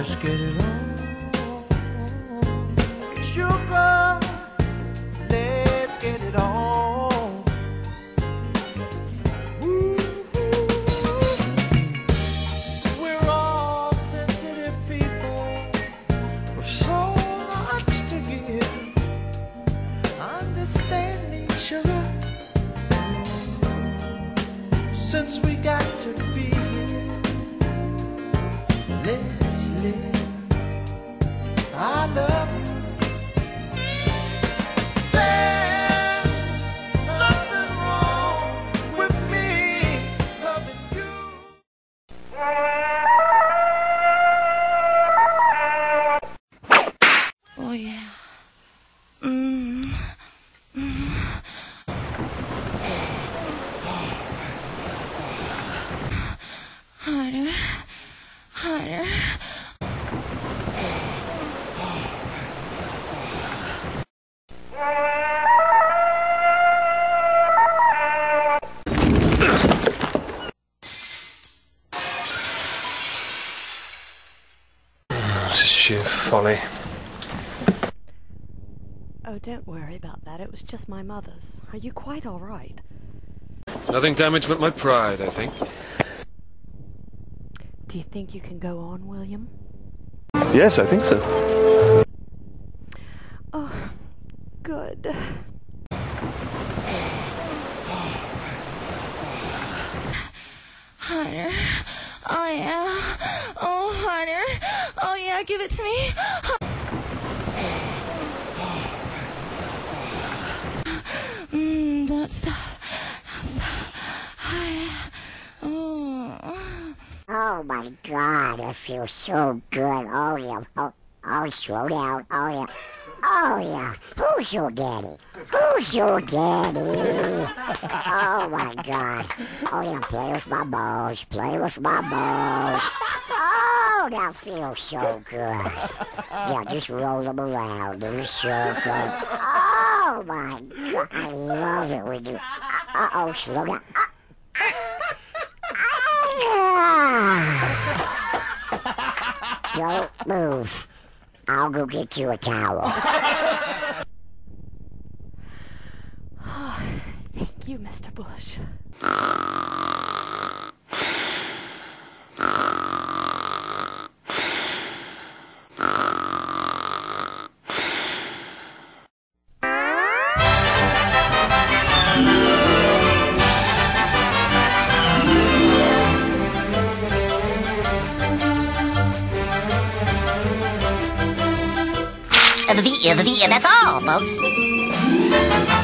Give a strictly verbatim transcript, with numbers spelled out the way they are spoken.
Let's get it on. Sugar, let's get it on. Ooh, we're all sensitive people with so much to give. Understand me, sugar, since we got to be here. Let's live. I love you. There's nothing wrong with me loving you. Oh yeah. Mm. Mm. Harder. Harder. This is sheer folly. Oh, don't worry about that. It was just my mother's. Are you quite all right? Nothing damaged but my pride, I think. Do you think you can go on, William? Yes, I think so. Oh, good. Harder. Oh yeah. Oh, harder. Oh yeah, give it to me. Mmm, don't stop. Don't stop. Oh. Oh my God, it feels so good. Oh yeah. Oh, oh, slow down. Oh yeah. Oh yeah. Who's your daddy? Who's your daddy? Oh my God. Oh yeah, play with my balls. Play with my balls. Oh, that feels so good. Yeah, just roll them around in a circle. Oh my God, I love it when you. Uh oh, slow down. Don't move. I'll go get you a towel. Oh, thank you, Mister Bush. The, the, the, that's all, folks.